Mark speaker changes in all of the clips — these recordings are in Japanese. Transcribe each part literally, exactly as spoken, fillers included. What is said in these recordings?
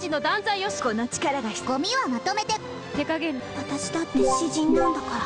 Speaker 1: ちの断罪よし。
Speaker 2: この力がゴミはまとめて。
Speaker 1: 手加減。
Speaker 2: 私だって詩人なんだから。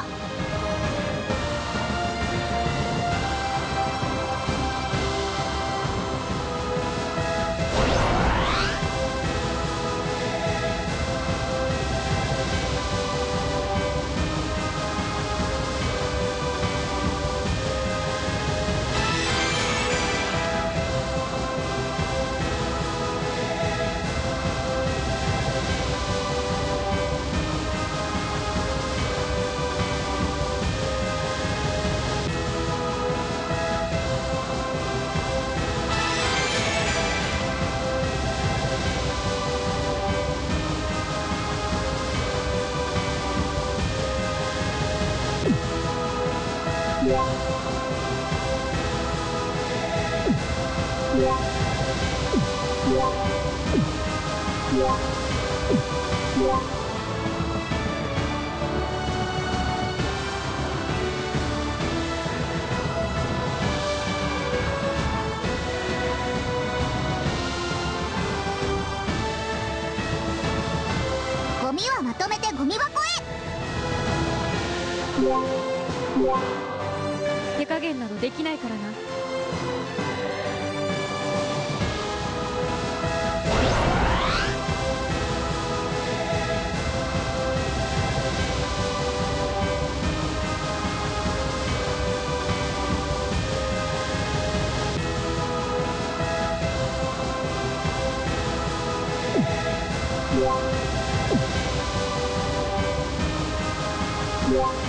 Speaker 2: ゴミはまとめてゴミ箱へ。
Speaker 1: 手加減などできないからな。
Speaker 2: Yeah.